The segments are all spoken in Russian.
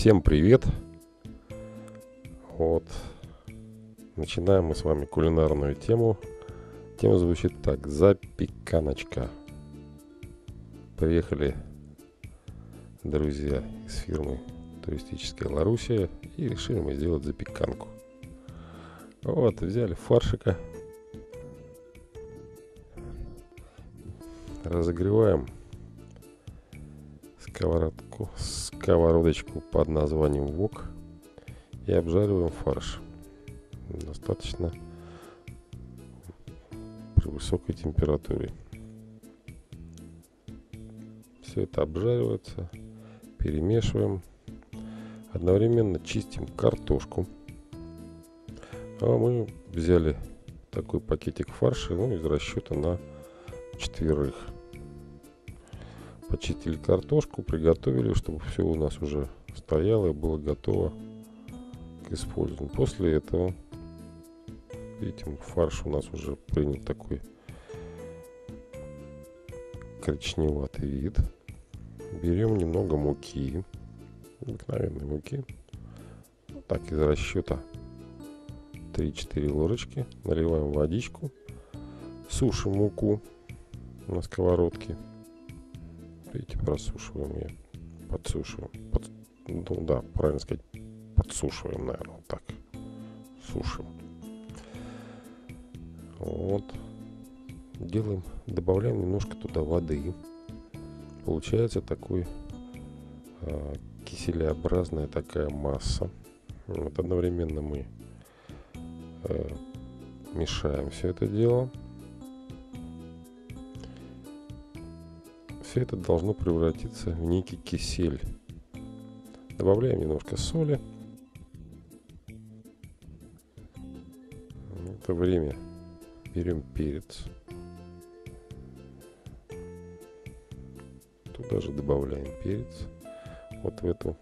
Всем привет! Вот, начинаем мы с вами кулинарную тему. Тема звучит так: запеканочка. Приехали друзья из фирмы туристическая Ларусия и решили мы сделать запеканку. Вот, взяли фаршика, разогреваем сковородочку под названием вок и обжариваем фарш достаточно при высокой температуре. Все это обжаривается, перемешиваем, одновременно чистим картошку. А мы взяли такой пакетик фарша, из расчета на 4. Почистили картошку, приготовили, чтобы все у нас уже стояло и было готово к использованию. После этого, видите, фарш у нас уже принял такой коричневатый вид. Берем немного муки, обыкновенной муки, так из расчета 3-4 ложечки, наливаем водичку, сушим муку на сковородке. Видите, просушиваем ее, подсушиваем. Правильно сказать, подсушиваем, наверное, вот так. Сушим. Вот. Делаем, добавляем немножко туда воды. Получается такой киселеобразная такая масса. Вот одновременно мы мешаем все это дело. Все это должно превратиться в некий кисель. Добавляем немножко соли. В это время берем перец. Туда же добавляем перец. Вот в эту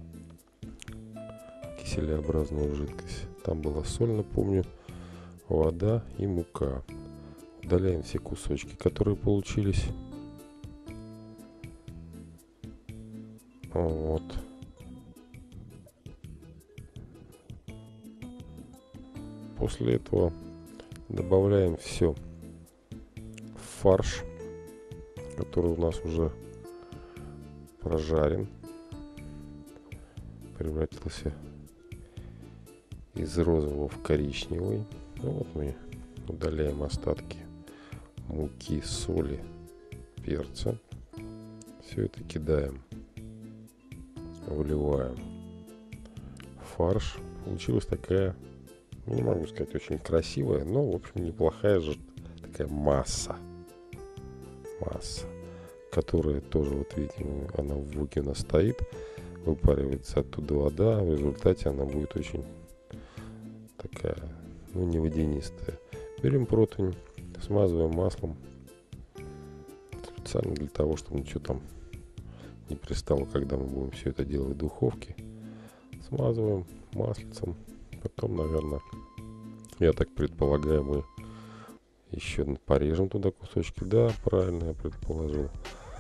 киселеобразную жидкость. Там была соль, напомню, вода и мука. Удаляем все кусочки, которые получились. Вот. После этого добавляем все в фарш, который у нас уже прожарен, превратился из розового в коричневый. Вот мы удаляем остатки муки, соли, перца. Все это кидаем, выливаем фарш. Получилась такая, не могу сказать очень красивая, но в общем неплохая же такая масса, которая тоже, вот видите, она в воке у нас стоит, выпаривается оттуда вода, в результате она будет очень такая, не водянистая. Берем противень, смазываем маслом, специально для того, чтобы ничего там не пристало, когда мы будем все это делать в духовке. Смазываем маслицем. Потом, наверное, я так предполагаю, мы еще порежем туда кусочки. Да, правильно я предположил.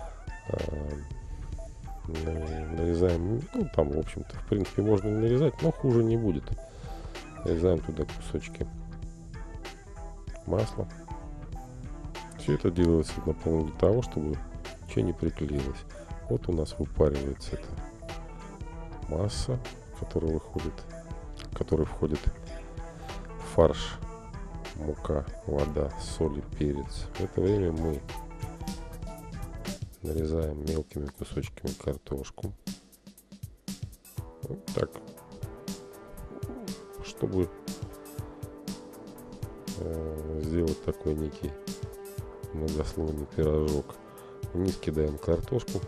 Нарезаем, там, в общем-то, в принципе, можно не нарезать, но хуже не будет. Нарезаем туда кусочки масла. Все это делается, напомню, для того, чтобы ничего не приклеилось. Вот у нас выпаривается эта масса, которая входит в фарш, мука, вода, соль и перец. В это время мы нарезаем мелкими кусочками картошку. Вот так, чтобы сделать такой некий многослойный пирожок. Вниз кидаем картошку.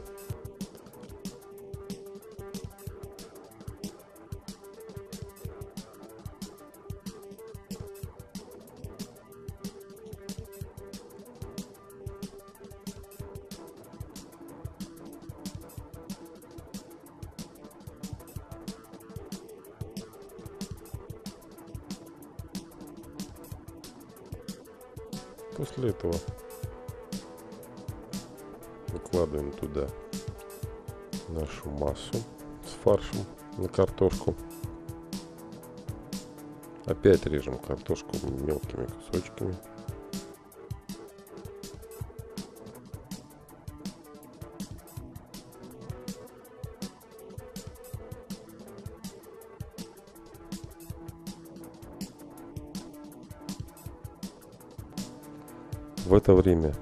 После этого выкладываем туда нашу массу с фаршем. на картошку. Опять режем картошку мелкими кусочками. В это время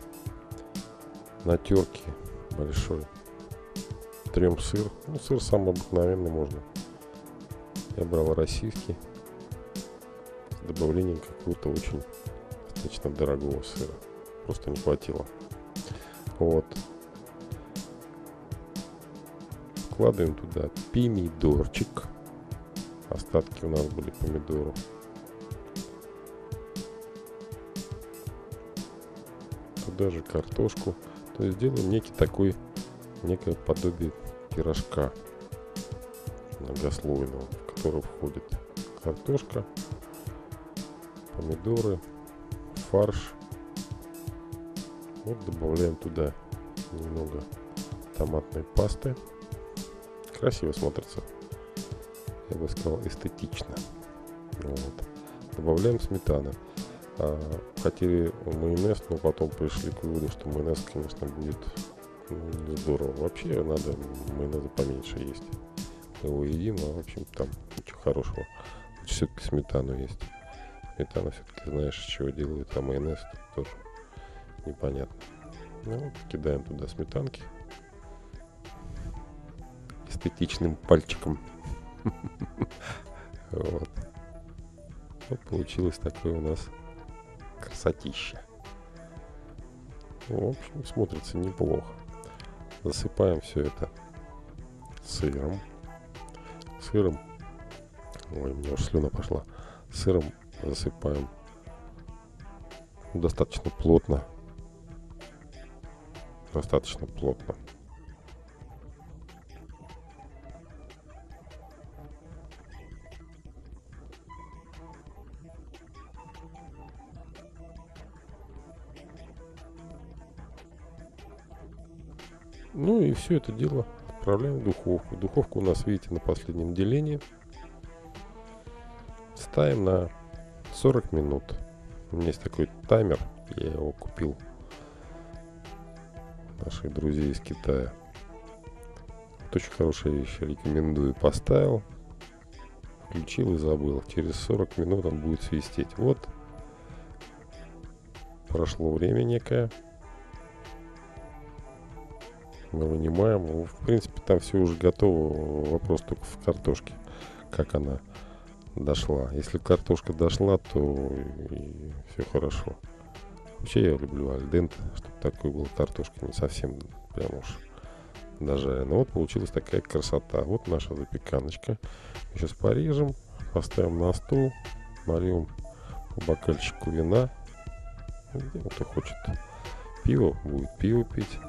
на терке большой трем сыр. Ну, сыр самый обыкновенный можно. Я брал российский с добавлением какого-то очень достаточно дорогого сыра. Просто не хватило. Вот. Вкладываем туда помидорчик. Остатки у нас были помидоров. Туда же картошку. То есть делаем некое подобие пирожка многослойного, в который входит картошка, помидоры, фарш. Вот добавляем туда немного томатной пасты. Красиво смотрится. Я бы сказал, эстетично. Вот. Добавляем сметану. Хотели майонез, но потом пришли к выводу, что майонез, конечно, будет не здорово. Вообще надо майонеза поменьше есть. Мы его едим, а в общем там ничего хорошего. Все-таки сметану есть. Сметана все-таки знаешь, из чего делают, а майонез тоже непонятно. Ну вот, кидаем туда сметанки. Эстетичным пальчиком. Вот. Вот получилось такое у нас красотища. В общем, смотрится неплохо. Засыпаем все это сыром. Ой, у меня уж слюна пошла. Сыром засыпаем достаточно плотно. Ну и все это дело отправляем в духовку. Духовка у нас, видите, на последнем делении. Ставим на 40 минут. У меня есть такой таймер. Я его купил наших друзей из Китая. Это очень хорошая вещь. Рекомендую. Поставил, включил и забыл. Через 40 минут он будет свистеть. Вот. Прошло время некое. Мы вынимаем. В принципе, там все уже готово. Вопрос только в картошке. Как она дошла. Если картошка дошла, то и все хорошо. Вообще я люблю альденте, чтобы такой был картошка. Не совсем прям уж дожарена. Вот получилась такая красота. Вот наша запеканочка. Сейчас порежем. Поставим на стол. Нальем по бокальчику вина. Кто хочет пиво, будет пиво пить.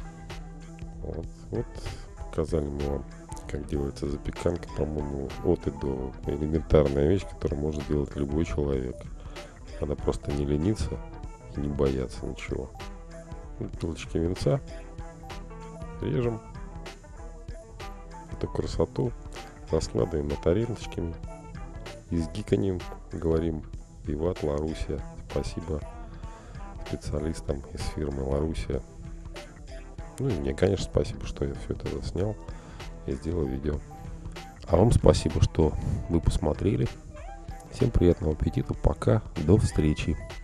Вот показали мы вам, как делается запеканка, по-моему, от и до. Элементарная вещь, которую может делать любой человек. Надо просто не лениться и не бояться ничего. Бутылочки винца. Режем эту красоту. Раскладываем на тарелочками. И с гиканьем говорим: Виват Ларусия. Спасибо специалистам из фирмы Ларусия. Ну и мне, конечно, спасибо, что я все это заснял и сделал видео. А вам спасибо, что вы посмотрели. Всем приятного аппетита. Пока. До встречи.